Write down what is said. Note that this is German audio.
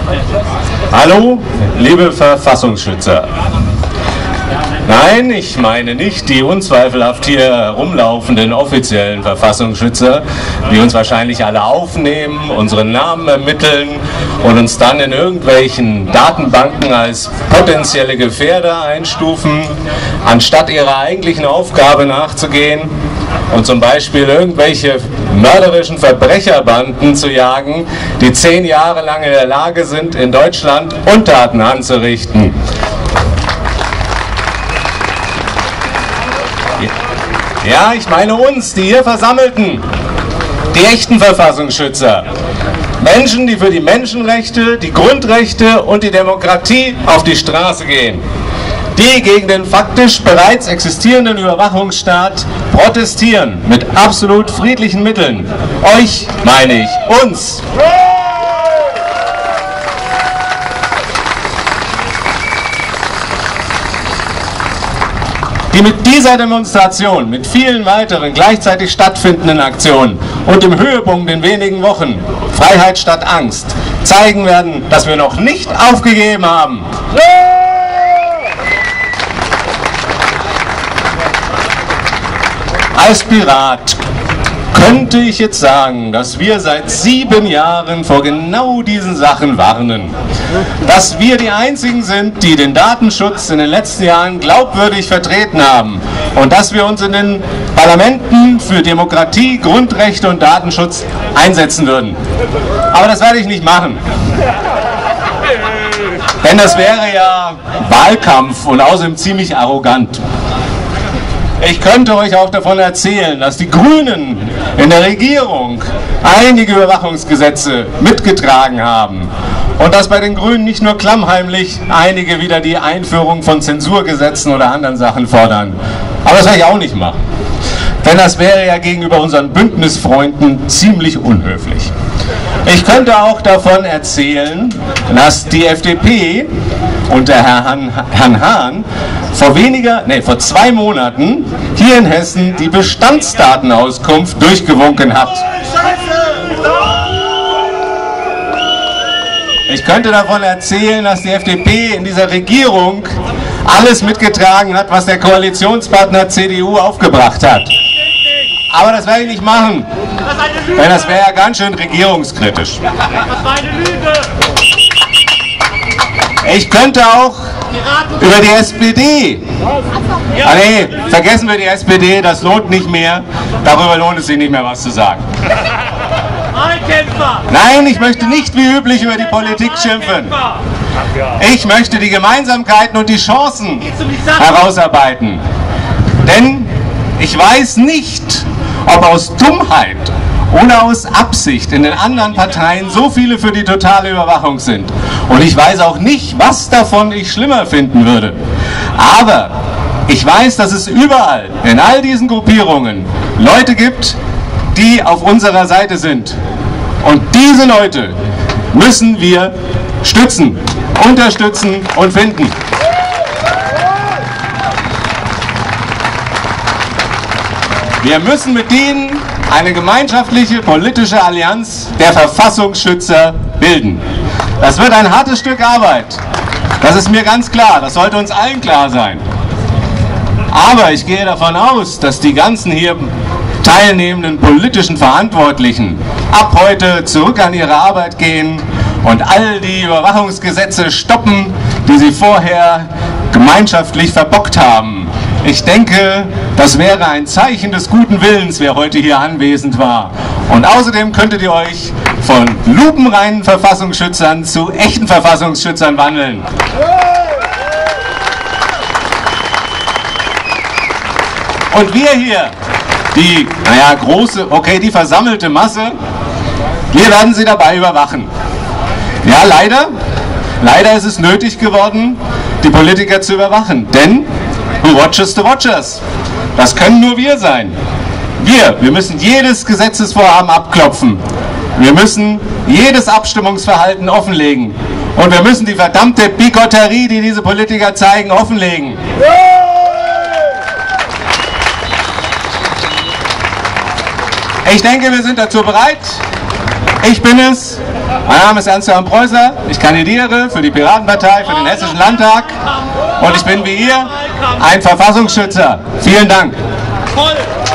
Hallo, liebe Verfassungsschützer. Nein, ich meine nicht die unzweifelhaft hier herumlaufenden offiziellen Verfassungsschützer, die uns wahrscheinlich alle aufnehmen, unseren Namen ermitteln und uns dann in irgendwelchen Datenbanken als potenzielle Gefährder einstufen, anstatt ihrer eigentlichen Aufgabe nachzugehen und zum Beispiel irgendwelche mörderischen Verbrecherbanden zu jagen, die 10 Jahre lang in der Lage sind, in Deutschland Untaten anzurichten. Ja, ich meine uns, die hier Versammelten, die echten Verfassungsschützer. Menschen, die für die Menschenrechte, die Grundrechte und die Demokratie auf die Straße gehen. Die gegen den faktisch bereits existierenden Überwachungsstaat protestieren mit absolut friedlichen Mitteln. Euch meine ich, uns. Die mit dieser Demonstration, mit vielen weiteren gleichzeitig stattfindenden Aktionen und dem Höhepunkt in wenigen Wochen, Freiheit statt Angst, zeigen werden, dass wir noch nicht aufgegeben haben. Als Pirat könnte ich jetzt sagen, dass wir seit 7 Jahren vor genau diesen Sachen warnen. Dass wir die Einzigen sind, die den Datenschutz in den letzten Jahren glaubwürdig vertreten haben und dass wir uns in den Parlamenten für Demokratie, Grundrechte und Datenschutz einsetzen würden. Aber das werde ich nicht machen. Denn das wäre ja Wahlkampf und außerdem ziemlich arrogant. Ich könnte euch auch davon erzählen, dass die Grünen in der Regierung einige Überwachungsgesetze mitgetragen haben und dass bei den Grünen nicht nur klammheimlich einige wieder die Einführung von Zensurgesetzen oder anderen Sachen fordern. Aber das werde ich auch nicht machen. Denn das wäre ja gegenüber unseren Bündnisfreunden ziemlich unhöflich. Ich könnte auch davon erzählen, dass die FDP und der Herrn Hahn vor 2 Monaten hier in Hessen die Bestandsdatenauskunft durchgewunken hat. Ich könnte davon erzählen, dass die FDP in dieser Regierung alles mitgetragen hat, was der Koalitionspartner CDU aufgebracht hat. Aber das werde ich nicht machen, denn das wäre ja ganz schön regierungskritisch. Ich könnte auch über die SPD. Ah nee, vergessen wir die SPD, das lohnt nicht mehr. Darüber lohnt es sich nicht mehr, was zu sagen. Nein, ich möchte nicht wie üblich über die Politik schimpfen. Ich möchte die Gemeinsamkeiten und die Chancen herausarbeiten. Denn ich weiß nicht, ob aus Dummheit oder aus Absicht in den anderen Parteien so viele für die totale Überwachung sind. Und ich weiß auch nicht, was davon ich schlimmer finden würde. Aber ich weiß, dass es überall, in all diesen Gruppierungen, Leute gibt, die auf unserer Seite sind. Und diese Leute müssen wir stützen, unterstützen und finden. Wir müssen mit ihnen eine gemeinschaftliche politische Allianz der Verfassungsschützer bilden. Das wird ein hartes Stück Arbeit. Das ist mir ganz klar. Das sollte uns allen klar sein. Aber ich gehe davon aus, dass die ganzen hier teilnehmenden politischen Verantwortlichen ab heute zurück an ihre Arbeit gehen und all die Überwachungsgesetze stoppen, die sie vorher gemeinschaftlich verbockt haben. Ich denke, das wäre ein Zeichen des guten Willens, wer heute hier anwesend war. Und außerdem könntet ihr euch von lupenreinen Verfassungsschützern zu echten Verfassungsschützern wandeln. Und wir hier, die, die versammelte Masse, wir werden sie dabei überwachen. Ja, leider ist es nötig geworden, die Politiker zu überwachen, denn who watches the watchers? Das können nur wir sein. Wir müssen jedes Gesetzesvorhaben abklopfen. Wir müssen jedes Abstimmungsverhalten offenlegen. Und wir müssen die verdammte Bigotterie, die diese Politiker zeigen, offenlegen. Ich denke, wir sind dazu bereit. Ich bin es. Mein Name ist Ernst-Johann Preußer, ich kandidiere für die Piratenpartei, für den Hessischen Landtag und ich bin wie ihr ein Verfassungsschützer. Vielen Dank.